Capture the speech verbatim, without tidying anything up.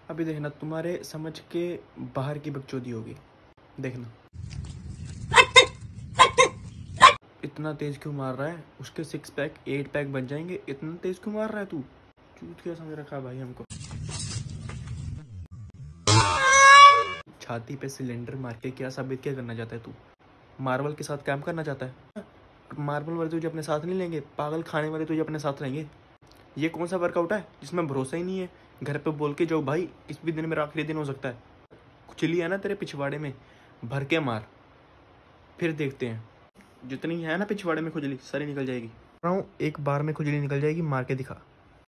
अभी देखना तुम्हारे समझ के बाहर की बकचोदी होगी, देखना। इतना तेज क्यों मार रहा है? उसके सिक्स पैक एट पैक बन जाएंगे, इतना तेज क्यों मार रहा है तू? चूत क्या समझ रखा है भाई हमको? छाती पे सिलेंडर मार के क्या साबित क्या करना चाहता है तू? मार्बल के साथ काम करना चाहता है? मार्बल वाले तुझे अपने साथ नहीं लेंगे, पागल खाने वाले तुझे अपने साथ लेंगे। ये कौन सा वर्कआउट है जिसमें भरोसा ही नहीं है? घर पे बोल के जाओ भाई इस भी दिन मेरा आखिरी दिन हो सकता है, खुजली है ना तेरे पिछवाड़े में, भर के मार, फिर देखते हैं। जितनी है ना पिछवाड़े में खुजली सारी निकल जाएगी। एक बार में खुजली निकल जाएगी, मार के दिखा।